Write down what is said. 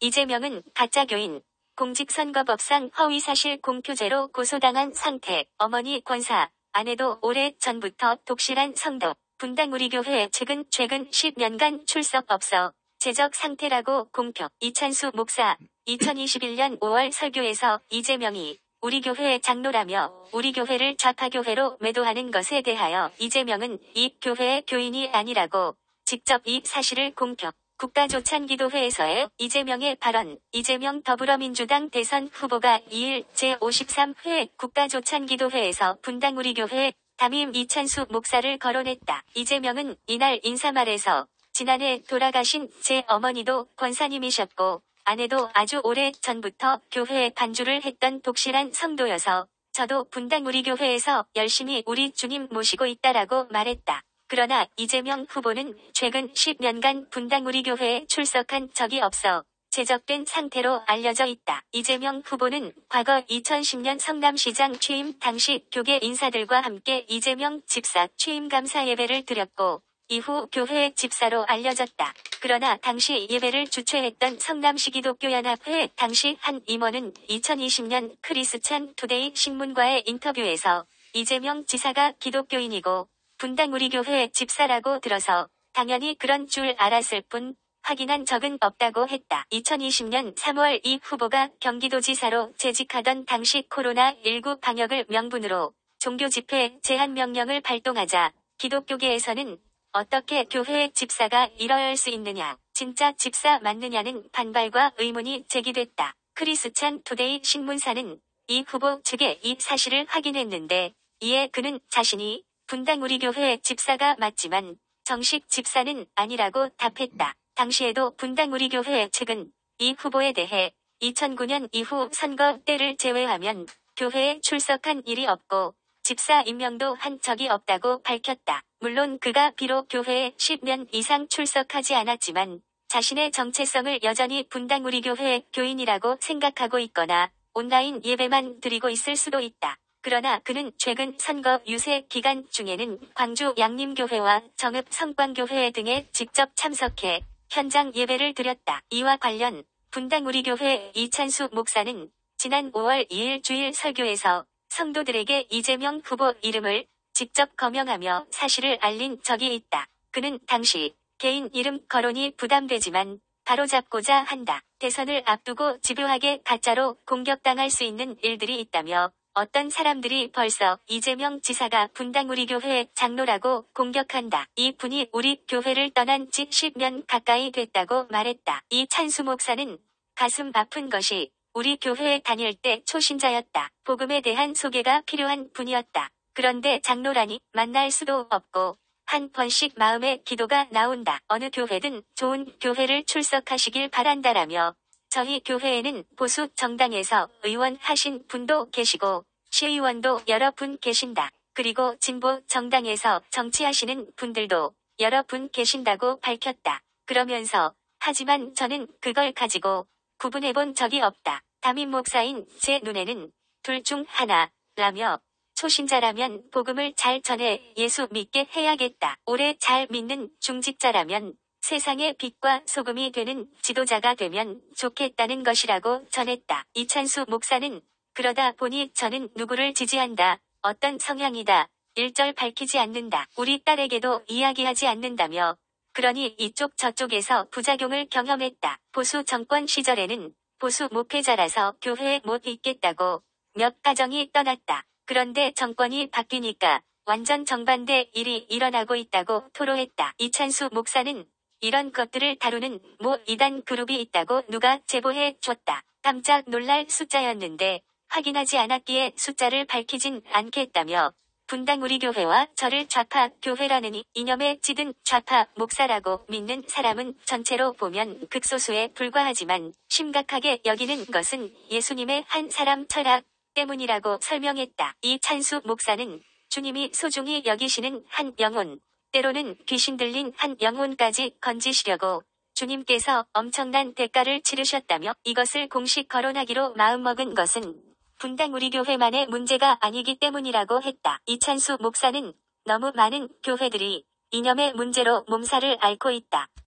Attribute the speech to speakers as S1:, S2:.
S1: 이재명은 가짜교인, 공직선거법상 허위사실 공표죄로 고소당한 상태, 어머니 권사, 아내도 오래 전부터 독실한 성도, 분당 우리교회 측은 최근 10년간 출석 없어 재적 상태라고 공표. 이찬수 목사, 2021년 5월 설교에서 이재명이 우리 교회 장로라며 우리 교회를 좌파교회로 매도하는 것에 대하여 이재명은 이 교회의 교인이 아니라고 직접 이 사실을 공표. 국가조찬기도회에서의 이재명의 발언. 이재명 더불어민주당 대선 후보가 2일 제53회 국가조찬기도회에서 분당 우리교회 담임 이찬수 목사를 거론했다. 이재명은 이날 인사말에서 지난해 돌아가신 제 어머니도 권사님이셨고 아내도 아주 오래 전부터 교회에 반주를 했던 독실한 성도여서 저도 분당 우리교회에서 열심히 우리 주님 모시고 있다라고 말했다. 그러나 이재명 후보는 최근 10년간 분당 우리교회에 출석한 적이 없어 제적된 상태로 알려져 있다. 이재명 후보는 과거 2010년 성남시장 취임 당시 교계 인사들과 함께 이재명 집사 취임 감사 예배를 드렸고 이후 교회 집사로 알려졌다. 그러나 당시 예배를 주최했던 성남시 기독교연합회 당시 한 임원은 2020년 크리스찬 투데이 신문과의 인터뷰에서 이재명 지사가 기독교인이고 분당 우리교회 집사라고 들어서 당연히 그런 줄 알았을 뿐 확인한 적은 없다고 했다. 2020년 3월 이 후보가 경기도지사로 재직하던 당시 코로나19 방역을 명분으로 종교 집회 제한 명령을 발동하자 기독교계에서는 어떻게 교회 집사가 이럴 수 있느냐, 진짜 집사 맞느냐는 반발과 의문이 제기됐다. 크리스찬 투데이 신문사는 이 후보 측의 이 사실을 확인했는데 이에 그는 자신이 분당 우리교회 집사가 맞지만 정식 집사는 아니라고 답했다. 당시에도 분당 우리교회 측은 이 후보에 대해 2009년 이후 선거 때를 제외하면 교회에 출석한 일이 없고 집사 임명도 한 적이 없다고 밝혔다. 물론 그가 비록 교회에 10년 이상 출석하지 않았지만 자신의 정체성을 여전히 분당 우리교회 교인이라고 생각하고 있거나 온라인 예배만 드리고 있을 수도 있다. 그러나 그는 최근 선거 유세 기간 중에는 광주 양림교회와 정읍 성광교회 등에 직접 참석해 현장 예배를 드렸다. 이와 관련 분당 우리교회 이찬수 목사는 지난 5월 2일 주일 설교에서 성도들에게 이재명 후보 이름을 직접 거명하며 사실을 알린 적이 있다. 그는 당시 개인 이름 거론이 부담되지만 바로잡고자 한다. 대선을 앞두고 집요하게 가짜로 공격당할 수 있는 일들이 있다며 어떤 사람들이 벌써 이재명 지사가 분당 우리교회 장로라고 공격한다. 이 분이 우리 교회를 떠난 지 10년 가까이 됐다고 말했다. 이 찬수 목사는 가슴 아픈 것이 우리 교회에 다닐 때 초신자였다. 복음에 대한 소개가 필요한 분이었다. 그런데 장로라니 만날 수도 없고 한 번씩 마음에 기도가 나온다. 어느 교회든 좋은 교회를 출석하시길 바란다라며 저희 교회에는 보수 정당에서 의원 하신 분도 계시고 시의원도 여러 분 계신다. 그리고 진보 정당에서 정치하시는 분들도 여러 분 계신다고 밝혔다. 그러면서 하지만 저는 그걸 가지고 구분해본 적이 없다. 담임 목사인 제 눈에는 둘 중 하나라며 초신자라면 복음을 잘 전해 예수 믿게 해야겠다. 오래 잘 믿는 중직자라면 세상의 빛과 소금이 되는 지도자가 되면 좋겠다는 것이라고 전했다. 이찬수 목사는 그러다 보니 저는 누구를 지지한다, 어떤 성향이다, 일절 밝히지 않는다. 우리 딸에게도 이야기하지 않는다며 그러니 이쪽 저쪽에서 부작용을 경험했다. 보수 정권 시절에는 보수 목회자라서 교회에 못 있겠다고 몇 가정이 떠났다. 그런데 정권이 바뀌니까 완전 정반대 일이 일어나고 있다고 토로했다. 이찬수 목사는 이런 것들을 다루는 모 이단 그룹이 있다고 누가 제보해 줬다. 깜짝 놀랄 숫자였는데 확인하지 않았기에 숫자를 밝히진 않겠다며 분당 우리교회와 저를 좌파 교회라느니 이념에 찌든 좌파 목사라고 믿는 사람은 전체로 보면 극소수에 불과하지만 심각하게 여기는 것은 예수님의 한 사람 철학 때문이라고 설명했다. 이 찬수 목사는 주님이 소중히 여기시는 한 영혼, 때로는 귀신 들린 한 영혼까지 건지시려고 주님께서 엄청난 대가를 치르셨다며 이것을 공식 거론하기로 마음먹은 것은 분당 우리교회만의 문제가 아니기 때문이라고 했다. 이찬수 목사는 너무 많은 교회들이 이념의 문제로 몸살을 앓고 있다.